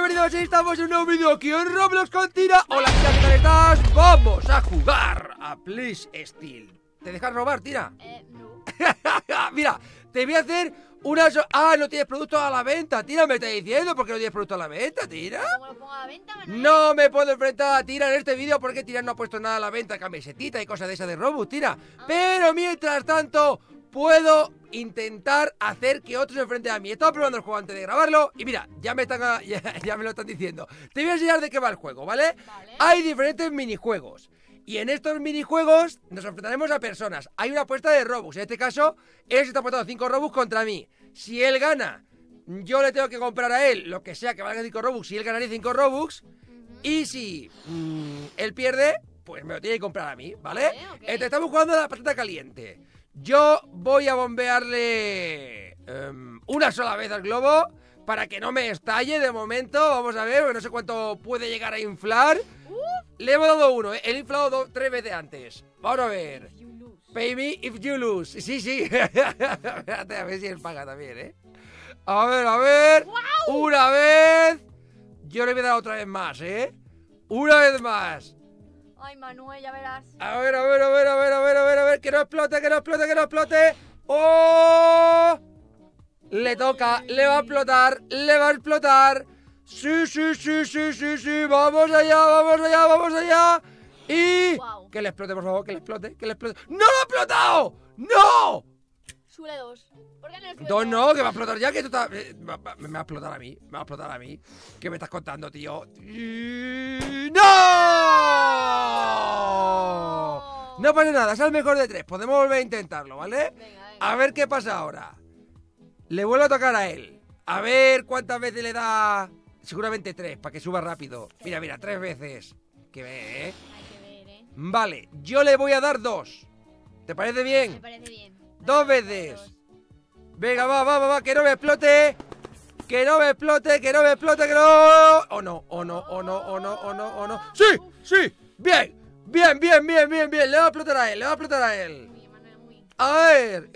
bienvenidos, estamos en un nuevo vídeo aquí en Roblox con Tina. Hola Tina, ¿qué tal estás? Vamos a jugar a Please Steal. ¿Te dejas robar, Tina? No. Mira, te voy a hacer una... no tienes productos a la venta, Tina, me estás diciendo. ¿Por qué no tienes productos a la venta, Tina? ¿Cómo lo pongo a la venta, Manuel? No me puedo enfrentar a Tina en este vídeo porque Tina no ha puesto nada a la venta, camisetita y cosas de esas de Robux, Tina. Pero mientras tanto, puedo intentar hacer que otros se enfrenten a mí. He estado probando el juego antes de grabarlo y mira, ya me lo están diciendo. Te voy a enseñar de qué va el juego, ¿vale? Vale. Hay diferentes minijuegos. Y en estos minijuegos nos enfrentaremos a personas. Hay una apuesta de Robux. En este caso, él se está apostando 5 Robux contra mí. Si él gana, yo le tengo que comprar a él lo que sea que valga 5 Robux. Y él ganaría 5 Robux. Y si él pierde, pues me lo tiene que comprar a mí, ¿vale? Vale, ok. Entonces estamos jugando a la patata caliente. Yo voy a bombearle una sola vez al globo para que no me estalle de momento. Vamos a ver, porque no sé cuánto puede llegar a inflar. Le hemos dado uno, ¿eh? He inflado 3 veces antes. Vamos a ver. You lose. Pay me if you lose. Sí, sí. Espérate, a ver si él paga también, ¿eh? A ver. ¡Guau! Una vez. Yo le voy a dar otra vez más, ¿eh? Una vez más. Ay, Manuel, ya verás. A ver. Que no explote. ¡Oh! Le toca, le va a explotar. Sí. Vamos allá. Y... Guau. Que le explote, por favor, que le explote. ¡No lo ha explotado! ¡No! Sube 2. ¿Por qué no sube 2 no, que va a explotar ya, que esto está... me va a explotar a mí. ¿Qué me estás contando, tío? ¡No! No pasa nada, es el mejor de 3. Podemos volver a intentarlo, ¿vale? Venga. A ver qué pasa ahora. Le vuelvo a tocar a él. A ver cuántas veces le da... Seguramente 3, para que suba rápido. Mira, 3 veces. Que ve, ¿eh? Hay que ver, ¿eh? Vale, yo le voy a dar 2. ¿Te parece Me bien? parece bien. 2 veces. Venga, va, que no me explote. Que no. ¡Oh, no! ¡Sí! ¡Bien! Le va a explotar a él, Muy bien, Manuel, muy bien. A ver,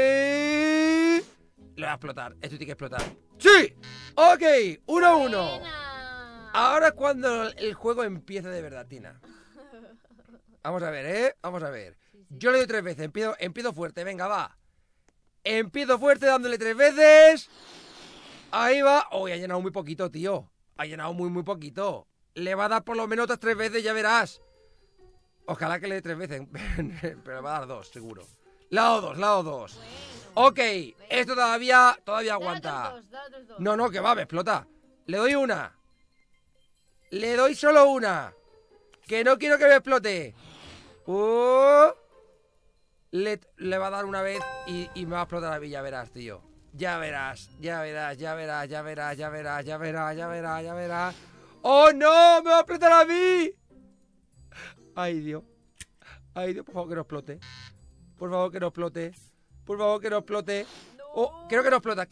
le va a explotar, esto tiene que explotar. ¡Sí! Ok, 1-1. Buena. Ahora es cuando el juego empieza de verdad, Tina. Vamos a ver, ¿eh? Yo le doy 3 veces, empiezo fuerte, venga, va. Empiezo fuerte dándole 3 veces. Ahí va. Oh, ha llenado muy poquito, tío. Ha llenado muy poquito. Le va a dar por lo menos otras 3 veces, ya verás. Ojalá que le dé 3 veces, pero le va a dar 2, seguro. Le ha dado 2. Bueno. Ok, esto todavía Dale aguanta. otros dos. No, que va, me explota. Le doy una. Le doy solo una. Que no quiero que me explote. Le va a dar una vez y me va a explotar a mí, ya verás, tío. Ya verás. ¡Oh, no! ¡Me va a explotar a mí! Ay, Dios, por favor que no explote. Oh, creo que no explota.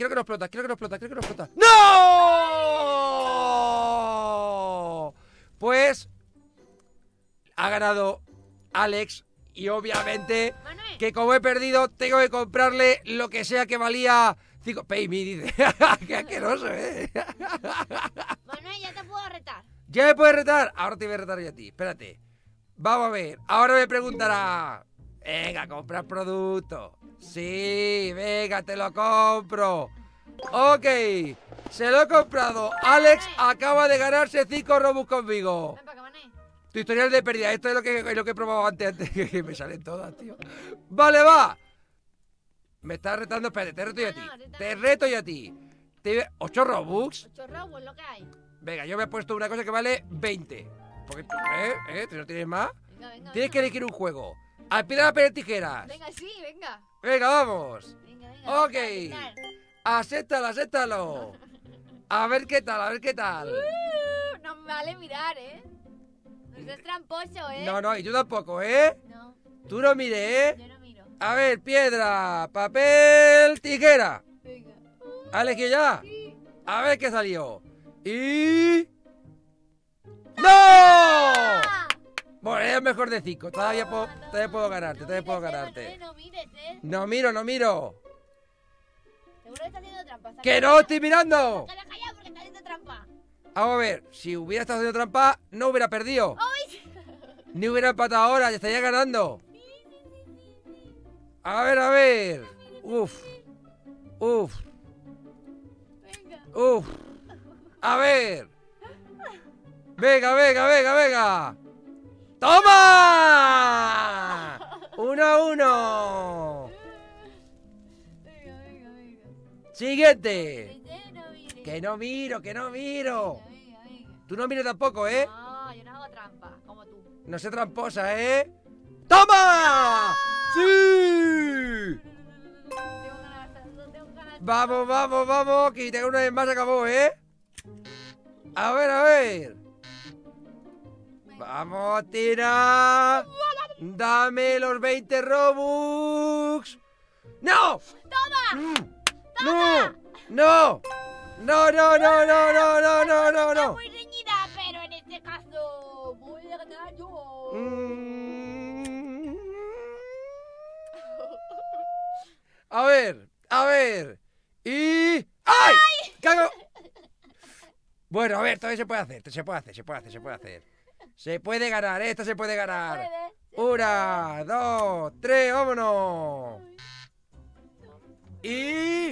¡No! Pues ha ganado Alex. Y obviamente Manuel. que como he perdido, tengo que comprarle lo que sea que valía 5. Pay me, dice. Qué asqueroso, ¿eh? Manuel, ya te puedo retar. ¿Ya me puedes retar? Ahora te voy a retar yo a ti. Espérate. Vamos a ver. Ahora me preguntará. Venga, comprar producto. Sí, venga, te lo compro. Ok. Se lo he comprado. Alex acaba de ganarse 5 Robux conmigo. Ven para acá, Manuel. Tu historial de pérdida. Esto es lo que he probado antes que me salen todas, tío. Vale, va. Me estás retando. Espérate, te reto yo a ti. Te reto yo a ti. 8 Robux. 8 robos, lo que hay. Venga, yo me he puesto una cosa que vale 20. Porque tú, ¿tú no tienes más? Venga. Tienes que elegir un juego. Al piedra, papel, tijeras. Venga, sí, venga. Venga, vamos. Venga. Ok. Acéptalo. A ver qué tal. No me vale mirar, ¿eh? No seas tramposo, ¿eh? No, y tú tampoco, ¿eh? No, Tú no mires, ¿eh? yo no miro. A ver, piedra, papel, tijera. Venga. ¿Has elegido ya? Sí. A ver qué salió. Y... ¡No! ¡Ah! Bueno, eres mejor de 5. Todavía puedo ganarte. No mires, ¿eh? No miro. Seguro que está haciendo trampa. ¡Que no estoy mirando! Sácala callado porque está haciendo trampa. Vamos a ver, si hubiera estado haciendo trampa, no hubiera perdido. Ni hubiera empatado ahora, ya estaría ganando. A ver, a ver. Uf. Uf. Venga. Uf. A ver. Venga, venga, venga, venga. ¡Toma! 1-1. Venga, venga, venga. Siguiente. No mire. Que no miro, que no miro. Venga, venga. Tú no mires tampoco, ¿eh? No, yo no hago trampa, como tú. No sé tramposa, ¿eh? ¡Toma! ¡Sí! Tengo ganas, tengo ganas. Vamos, vamos, vamos. Que tengo una vez más, acabó, ¿eh? A ver, a ver. Vamos, Tina. Dame los 20 Robux. ¡No! ¡Toma! ¡No! ¡No! ¡No, no, no, no, no, no, no, no, Está no! muy reñida, pero en este caso voy a ganar yo. Mm. A ver, a ver. Y... ¡Ay! ¡Cago! Bueno, a ver, todavía se puede hacer, se puede hacer, se puede hacer, se puede hacer. Se puede ganar, esto se puede ganar. Puede. 1, 2, 3, vámonos. Y...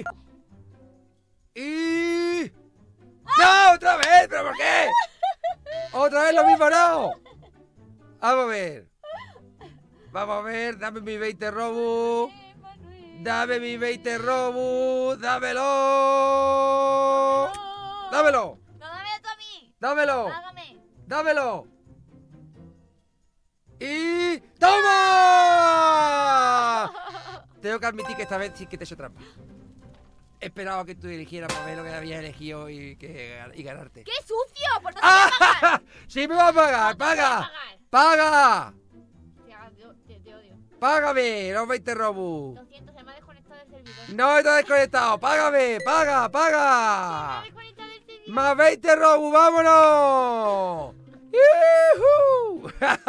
¡No! ¡Otra vez! ¿Pero por qué? ¡Otra vez lo mismo, no! Vamos a ver. Vamos a ver, dame mis 20 Robux. Dame mis 20 Robux. ¡Dámelo! ¡Dámelo! No, dámelo tú a mí. ¡Dámelo! Págame. ¡Dámelo! ¡Y... ¡Toma! Tengo que admitir que esta vez sí que te he hecho trampa. He esperado a que tú eligieras para ver lo que habías elegido y ganarte. ¡Qué sucio! Pues no te voy a pagar. ¡Sí me va a pagar! No te voy a ¡Paga! pagar. ¡Paga! Te odio. ¡Págame! Los 20 Robux. Lo siento, se me ha desconectado el servidor. No está desconectado. ¡Págame! ¡Paga! Se me ha ¡Paga! desconectado el servidor. ¡Más 20 Robux! ¡Vámonos! ¡Yujú!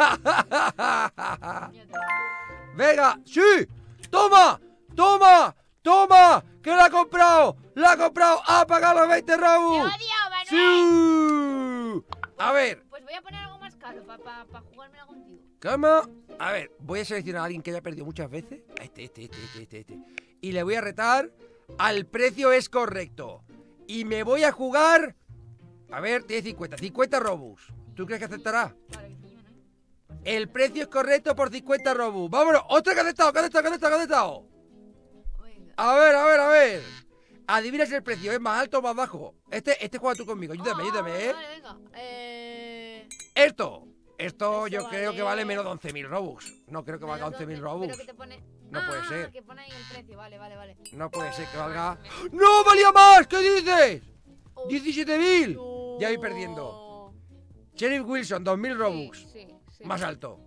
¡Venga! ¡Sí! ¡Toma! ¡Toma! ¡Toma! ¡Que la ha comprado! ¡La ha comprado! ¡Ha pagado los 20 Te Robux! odio, Manuel. ¡Sí! A ver, Pues voy a poner algo más caro para jugármela contigo. ¿cómo? A ver, voy a seleccionar a alguien que haya perdido muchas veces. Este. Y le voy a retar al precio es correcto. Y me voy a jugar... A ver, tiene 50 Robux. ¿Tú crees que aceptará? Claro que sí, Manuel. El precio es correcto por 50 Robux. ¡Vámonos! ¡Otra que ha aceptado! Venga. A ver. Adivina si el precio es más alto o más bajo. Este juega tú conmigo. Ayúdame, ¿eh? Vale, venga. Esto Eso yo creo que vale menos de 11.000 Robux. No creo que valga menos 11.000 Pero Robux. que te pone... No puede ser. que pone ahí el precio. Vale. No puede ser que valga... ¡No, valía más! ¿Qué dices? Oh, 17.000. no. Ya voy perdiendo. Sheriff Wilson, 2.000 Robux. Sí. Más alto.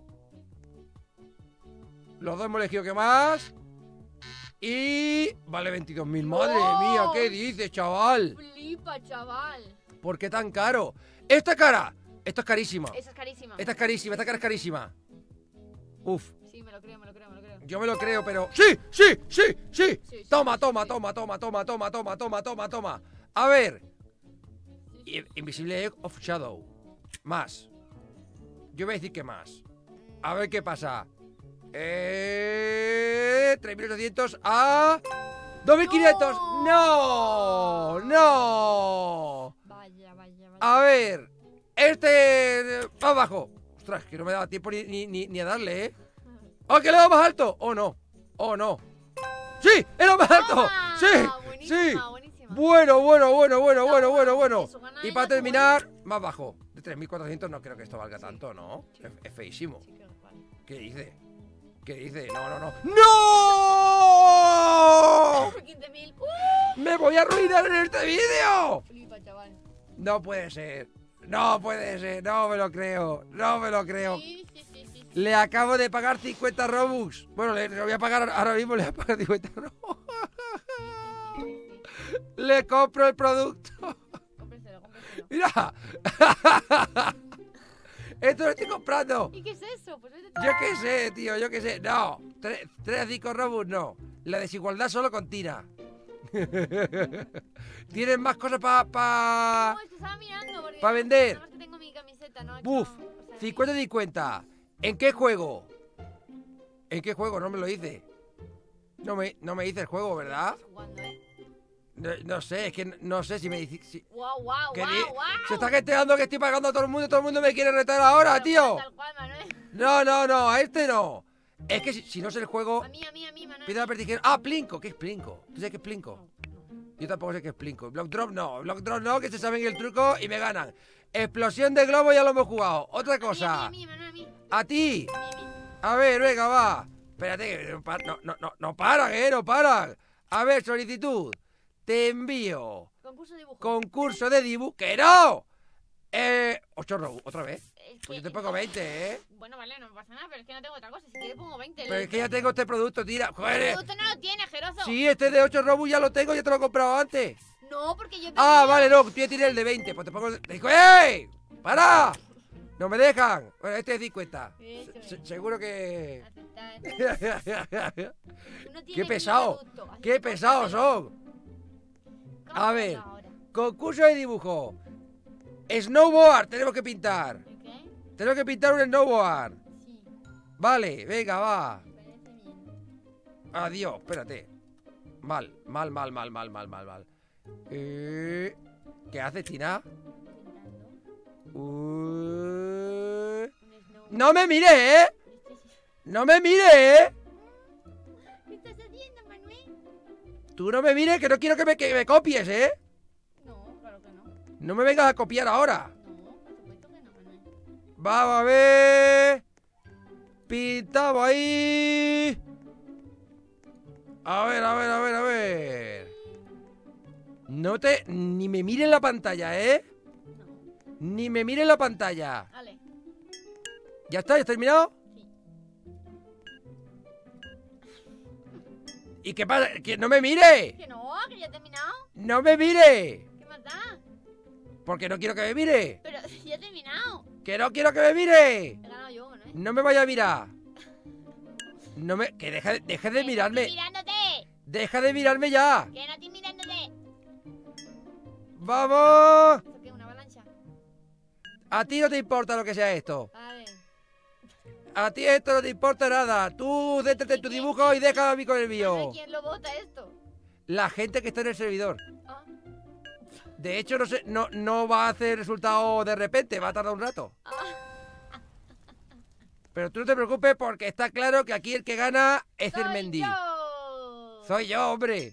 Los dos hemos elegido que más. Y... Vale 22.000. ¡Madre mía! ¿Qué dices, chaval? Flipa, chaval. ¿Por qué tan caro? ¡Esta cara! Esto es carísimo. Esa es carísima. Esta cara es carísima. Uf. Sí, me lo creo. Yo me lo creo, pero... ¡Sí! Sí, Toma. sí. A ver. Invisible Egg of Shadow. Más. Yo voy a decir que más. A ver qué pasa. 3.800 a... 2.500. No. Vaya. A ver. Este... Más bajo. Ostras, que no me daba tiempo ni a darle, ¿eh? ¡Oh, que le da más alto! ¡Oh, no! ¡Sí! ¡Era más alto! Toma. ¡Sí! Buenísima. Bueno. Eso, gana Y ella, para tú terminar, más bajo. De 3.400 no creo que esto valga Sí. tanto, ¿no? Sí. Es feísimo. Sí, creo que vale. ¿Qué dice? No. 15.000. ¡Me voy a arruinar en este vídeo! Flipa, chaval. No puede ser. No me lo creo. Sí. Le acabo de pagar 50 Robux. Bueno, le voy a pagar ahora mismo, le voy a pagar 50 Robux. Le compro el producto. Cómprenselo. Mira. Esto lo estoy comprando. ¿Y qué es eso? Pues vete tú. Yo qué sé, tío, No. 3 a 5 Robux no. La desigualdad solo con Tina. ¿Tienes más cosas para No, es que estaba mirando. Porque pa vender? nada más que tengo mi camiseta, ¿no? Buf, No, o sea, 50-50. ¿En qué juego? ¿En qué juego? No me lo dice. No me dice el juego, ¿verdad? estoy jugando, ¿eh? No sé, es que no sé si me dice... Guau, guau, que guau, guau. se está quejeando que estoy pagando a todo el mundo me quiere retar ahora, Pero tío. tal cual, Manuel. No, a este no. Es que si no sé el juego, A mí, Manuel. pido la pertijera. Ah, Plinko, ¿qué es Plinko? ¿Tú sabes qué es Plinko? Yo tampoco sé qué es Plinko. Block Drop no, que se saben el truco y me ganan. Explosión de globo ya lo hemos jugado. Otra cosa. A mí, Manuel, a mí. A ti. A mí. A ver, venga, va. Espérate, que no paran, no paran. A ver, solicitud. Te envío. Concurso de dibujo. Concurso de dibujo. ¡Que no! 8 robux, otra vez. Es Pues que- yo te pongo 20, ¿eh? Bueno, vale, no pasa nada, pero es que no tengo otra cosa. Si quieres pongo 20. Pero es que ya tengo este producto, tira. El Joder. producto no lo tiene, Jerozo. Sí, este de 8 robux ya lo tengo, ya te lo he comprado antes. No, porque yo Ah, tenía- vale, no, tú ya tienes el de 20. Pues te pongo el... Digo, ¡ey! ¡Para! No me dejan. Bueno, este es 50. Eso es. Seguro que... Aceptar. Tú no ¡Qué tienes pesado! ni producto, así ¡Qué que pesados cómpratelo. son! Cómpratelo A ver. ahora. Concurso de dibujo. Snowboard, tenemos que pintar. ¿El qué? Tenemos que pintar un snowboard. Sí, Vale, venga, va. me parece bien. Adiós, espérate. Mal. ¿Qué haces, Tina? Pintando Uh, un snow. ¡No me mires, eh! ¡No me mires, eh! ¿Qué estás haciendo, Manuel? Tú no me mires, que no quiero que me copies, eh. No, claro que no. No me vengas a copiar ahora. No, por supuesto que no, Manuel. Vamos a ver. Pintamos ahí. A ver. Ni me mires la pantalla, ¿eh? No. Ni me mires la pantalla. Vale. ¿Ya está? ¿Ya has terminado? Sí. ¿Y qué pasa? ¡Que no me mire! Que no, que ya he terminado. ¡No me mire! ¿Qué más da? Porque no quiero que me mire. Pero ya he terminado. ¡Que no quiero que me mire! He ganado yo, Manuel. No me vaya a mirar. Que deje de Que no mirarme. estoy mirándote. Deja de mirarme ya. Que no estoy mirándote. ¡Vamos! ¿Eso qué? ¿Una avalancha? A ti no te importa lo que sea esto. A ver. A ti esto no te importa nada. Tú céntrate en tu dibujo y deja a mí con el mío. Manuel, ¿quién lo vota esto? La gente que está en el servidor. Ah, De hecho, no va a hacer resultado de repente, va a tardar un rato. ah. Pero tú no te preocupes porque está claro que aquí el que gana es el ¡Soy Mendy. yo! Soy yo, hombre.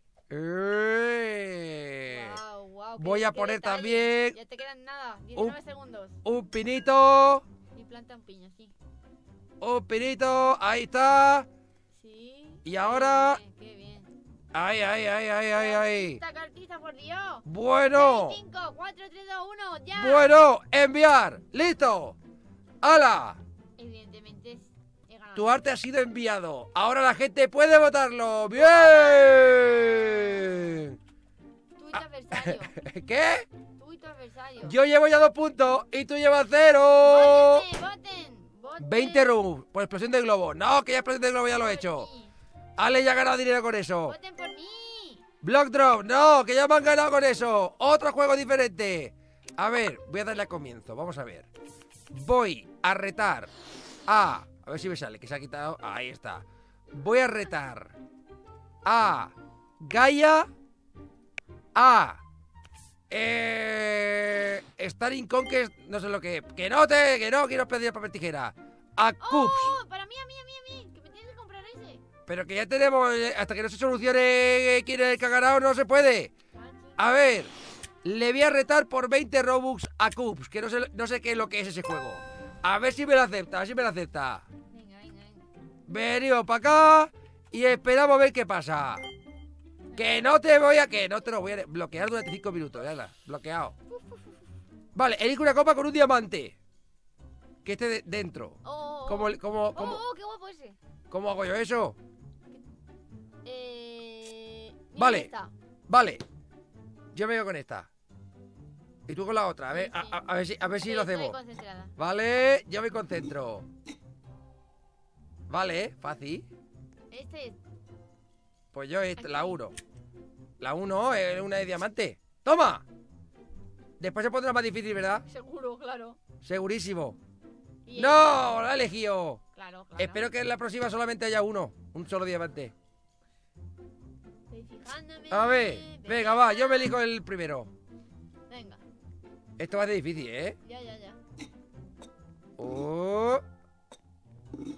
Guau, guau, Voy a qué poner detalle. también Ya te quedan nada, 19 segundos. un pinito. Y planta un piño, sí. Un pinito. Ahí está. Sí. Y ahora... Qué bien. Ay. Esta cartita, por Dios. Bueno. 5, 4, 3, 2, 1, ya. Bueno, enviar. Listo. ¡Hala! Evidentemente he ganado. Tu arte ha sido enviado. Ahora la gente puede votarlo. ¡Bien! Tú y tu adversario. ¿Qué? Tú y tu adversario. Yo llevo ya 2 puntos y tú llevas 0. Voten. 20 rubs por explosión de globo. No, que ya explosión de globo ya lo he hecho. Ale ya ha ganado dinero con eso. Voten por mí. Block Drop, no, que ya me han ganado con eso. Otro juego diferente. A ver, voy a darle a comienzo. Vamos a ver. Voy a retar a ver si me sale, que se ha quitado. Ahí está. Voy a retar a Gaia a Starring Conquest, no sé lo que. Que no quiero pedir papel tijera. A Cubs. Oh, para mí, que me tienes que comprar ese. Pero que ya tenemos, hasta que no se solucione quién es el que ha ganado, no se puede. A ver, le voy a retar por 20 Robux a Cubs, que no sé qué es lo que es ese juego. A ver si me lo acepta, Venga. Venimos para acá y esperamos a ver qué pasa. Que no te lo voy a bloquear durante 5 minutos, ya bloqueado. Vale, elige una copa con un diamante que esté dentro. ¿Cómo qué guapo ese. ¿Cómo hago yo eso? Mira Vale. esta. Vale, yo me voy con esta. Y tú con la otra, a ver, Sí, sí. a ver si lo Estoy hacemos. concentrada. Vale, yo me concentro. Vale, fácil. Este es. Pues yo la 1. La 1 es una de diamante. ¡Toma! Después se pondrá más difícil, ¿verdad? Seguro, claro. Segurísimo. Y ¡No! ¡La he elegido! Claro, claro. Espero que en la próxima solamente haya uno. Un solo diamante. Estoy fijándome. A ver, venga, va, yo me elijo el primero. Venga. Esto va a ser difícil, ¿eh? Ya, ya, ya. Oh. Estoy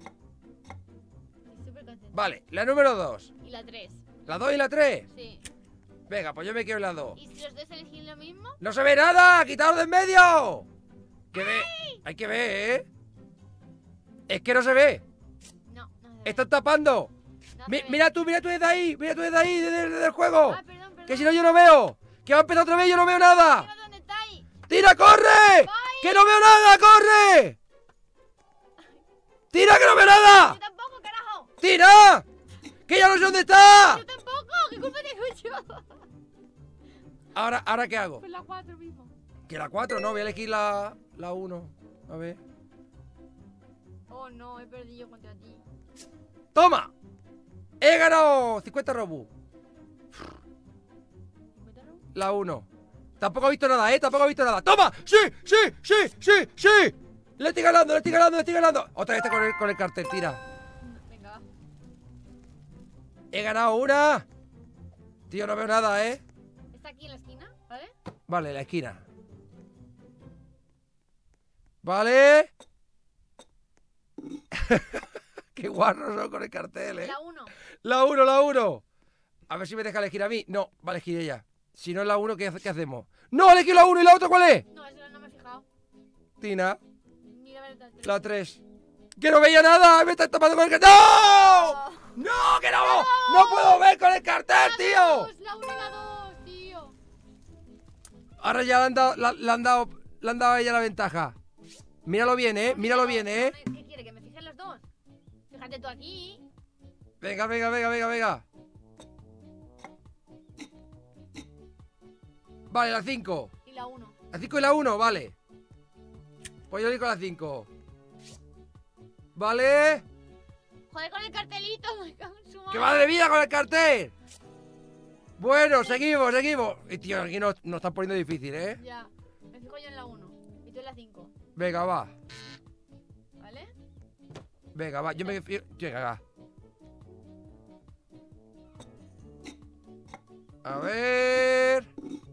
súper contenta. Vale, la número 2. Y la 3. ¿La 2 y la 3? Sí. Venga, pues yo me quedo en la 2. ¿Y si los dos eligen lo mismo? ¡No se ve nada! ¡Quitaos de en medio! Que ve. Hay que ver, ¿eh? Es que no se ve. No, no se ve. Están tapando. No se ve. Mira tú desde ahí. Mira tú desde ahí, desde el juego. Ah, perdón, perdón. Que si no yo no veo. Que va a empezar otra vez y yo no veo nada. Mira dónde estáis. ¡Tira, corre! ¡Que no veo nada! ¡Corre! ¡Tira, que no veo nada! Yo tampoco, carajo. ¡Tira! ¡Que ya no sé dónde está! Yo tampoco. ¿Qué culpa tengo yo? Ahora ¿qué hago? Pues la 4 mismo. Que la 4, no, voy a elegir la 1. A ver. Oh, no, he perdido contra ti. ¡Toma! ¡He ganado 50 robux! La 1. Tampoco he visto nada, ¿eh? Tampoco he visto nada. ¡Toma! ¡Sí! ¡Sí! ¡Sí! ¡Sí! ¡Sí! ¡Le estoy ganando! ¡Le estoy ganando! ¡Le estoy ganando! Otra vez con el cartel, tira. Venga, va. He ganado una. Tío, no veo nada, ¿eh? Está aquí en la esquina, ¿vale? Vale, la esquina. Vale. Qué guarros son con el cartel, ¿eh? La 1. La 1, la 1. A ver si me deja elegir a mí. No, va a elegir ella. Si no es la 1, ¿qué hacemos? ¡No! ¡Elegí la 1! ¿Y la otra cuál es? No, eso no me he fijado. Tina, Mira, a ver, la 3. ¡Que no veía nada! ¡Me está tapando con el cartel! ¡No! ¡No! ¡Que no! ¡No puedo ver con el cartel, tío! La 1 y la 2, tío. Ahora ya le han dado a ella la ventaja. Míralo bien, ¿eh? Míralo bien, ¿eh? ¿Qué quiere? ¿Que me fijen los dos? Fíjate tú aquí. Venga, venga, venga, venga, venga. Vale, la 5. Y la 1. La 5 y la 1, vale. Pues yo elijo la 5. Vale. Joder, con el cartelito. Me cago en su ¡Qué madre. madre mía con el cartel! Bueno, seguimos, seguimos. Y tío, aquí nos están poniendo difícil, ¿eh? Ya. Me fijo yo en la 1. Y tú en la 5. Venga, va. ¿Vale? Venga, va. Yo me fijo. Venga, va. A ver.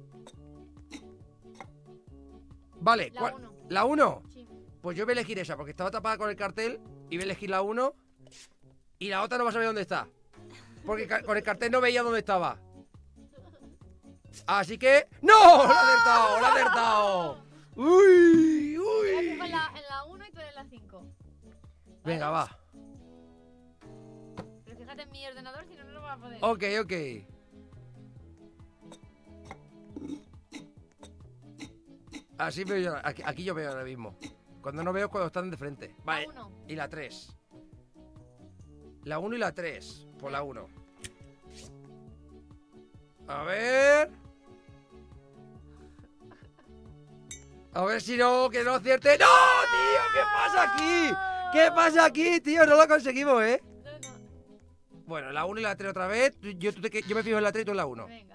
Vale, La ¿cuál? 1. ¿La 1? Sí. Pues yo voy a elegir esa porque estaba tapada con el cartel. Y voy a elegir la 1. Y la otra no va a saber dónde está. Porque con el cartel no veía dónde estaba. Así que... ¡No! ¡Lo he acertado! ¡Lo he acertado! ¡Uy! Yo me ¡Uy! fijo en la 1 y tú en la 5. Venga, va. Pero fíjate en mi ordenador, si no, no lo voy a poder. Ok, ok. Así veo yo. Aquí yo veo ahora mismo. Cuando no veo es cuando están de frente. Vale. La 1. Y la 3. La 1 y la 3. Por la 1. A ver. A ver si no, que no acierte. ¡No, tío! ¿Qué pasa aquí? ¿Qué pasa aquí, tío? No lo conseguimos, ¿eh? No, no. Bueno, la 1 y la 3 otra vez. Yo me fijo en la 3 y tú en la 1. Venga.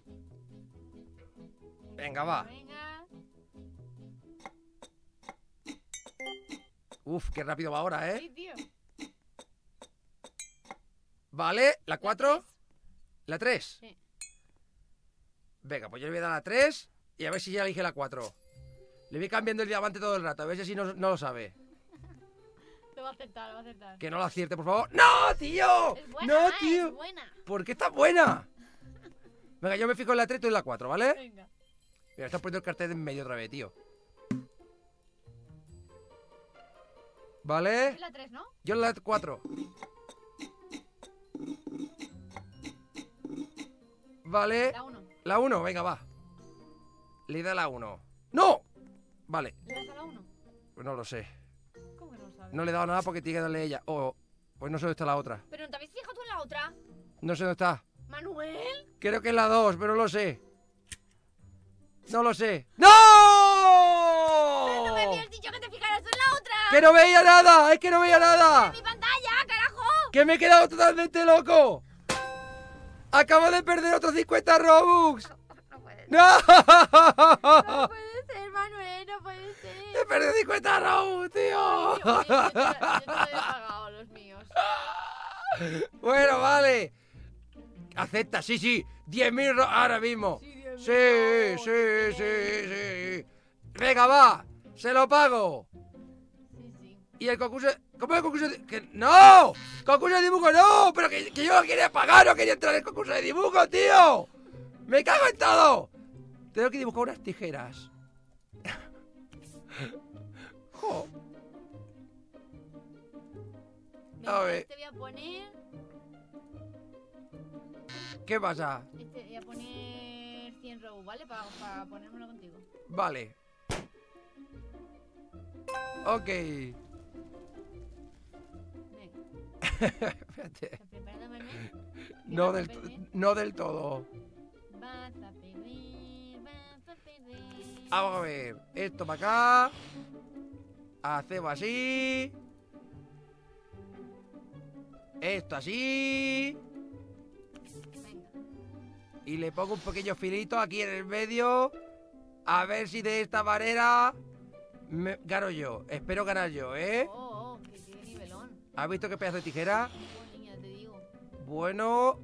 Venga, va. Venga. Uf, qué rápido va ahora, ¿eh? Sí, tío. Vale, la 4. tres. ¿La 3? Sí. Venga, pues yo le voy a dar a la 3 y a ver si ya elige la 4. Le voy cambiando el diamante todo el rato, a ver si así no lo sabe. Lo va a aceptar, lo va a aceptar. Que no lo acierte, por favor. ¡No, tío! Es buena, ¡No, es tío! buena. ¿Por qué está buena? Venga, yo me fijo en la 3 y tú en la 4, ¿vale? Venga. Mira, estás poniendo el cartel en medio otra vez, tío. ¿Vale? Es la 3, ¿no? Yo en la 4. Vale. La 1. La 1, venga, va. Le da la 1. ¡No! Vale, ¿Le das a la 1? pues no lo sé. ¿Cómo que no lo sabes? No le he dado nada porque tiene que darle ella. Pues no sé dónde está la otra. Pero no te habéis fijado tú en la otra. No sé dónde está. Manuel. Creo que es la 2, pero no lo sé. No lo sé. ¡No! Pero tú me habías dicho que te fijaras en la otra. ¡Que no veía nada! ¡Es que no veía nada! ¡En mi pantalla, carajo! ¡Que me he quedado totalmente loco! Acabo de perder otros 50 Robux. No puede ser. ¡No! No puede ser, Manuel, no puede ser. He perdido 50 Robux, tío. Oye, yo te lo he pagado los míos. Bueno, vale. Acepta, sí, sí. 10.000 ahora mismo. Sí, Sí. Venga, va. Se lo pago. Sí. Y el concurso... ¿Cómo es el concurso de...? ¡No! ¡Concurso de dibujo no! Pero que yo no quería pagar, no quería entrar en el concurso de dibujo, tío. ¡Me cago en todo! Tengo que dibujar unas tijeras. Jo. Venga, A ver. este voy a poner... ¿Qué pasa? Este voy a poner 100 robos, ¿vale? Para ponérmelo contigo. Vale. Ok. Venga, Espérate. ¿estás preparado, Manuel? No ¿Vas a del, perder? no del todo. Vas a perder, vas a perder. Vamos a ver. Esto para acá. Hacemos así. Esto así. Venga. Y le pongo un pequeño filito aquí en el medio. A ver si de esta manera gano yo. Espero ganar yo, ¿eh? Qué nivelón. ¿Has visto qué pedazo de tijera? Niña, te digo. Bueno.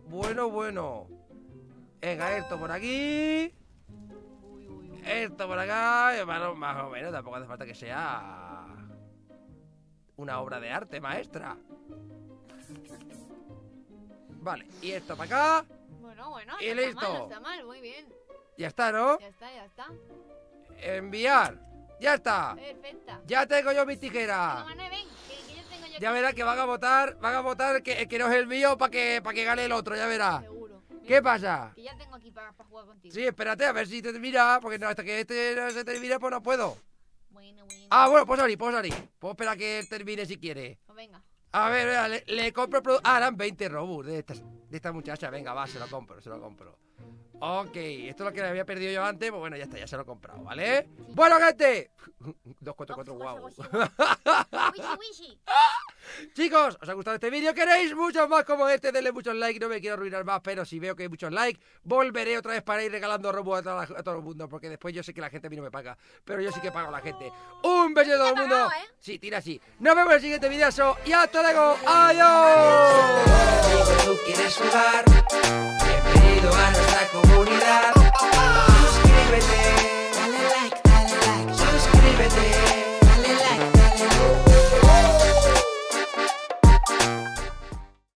Venga, esto por aquí. Uy. Esto por acá. Bueno, más o menos. Tampoco hace falta que sea una obra de arte maestra. Vale, y esto para acá. Bueno, Y no listo. está mal, no está mal, muy bien. Ya está, ¿no? Ya está. Enviar. Ya está. Perfecta. Ya tengo yo mi Venga, tijera. Manuel, ven, que yo tengo yo. Ya verás que van a votar que no es el mío para que gane el otro, ya verás. Seguro. Mira, ¿Qué pasa? Que ya tengo aquí para jugar contigo. Sí, espérate, a ver si te termina, porque no, hasta que este no se termine, pues no puedo. Bueno. Ah, bueno, puedo salir. Puedo esperar que él termine si quiere. Pues venga. A ver, vea, le compro... eran 20 Robux de esta muchacha. Venga, va, se lo compro. Ok, esto es lo que le había perdido yo antes. Pues bueno, ya está, ya se lo he comprado, ¿vale? Bueno, gente. 244, wow. Wishi. Chicos, ¿os ha gustado este vídeo? ¿Queréis muchos más como este? Denle muchos likes, no me quiero arruinar más, pero si veo que hay muchos likes, volveré otra vez para ir regalando Robux a todo el mundo, porque después yo sé que la gente a mí no me paga, pero yo sí que pago a la gente. ¡Un beso a todo el mundo! pagado, ¿eh? Sí, tira así. Nos vemos en el siguiente videazo y hasta luego. ¡Adiós! ¿Tú quieres jugar?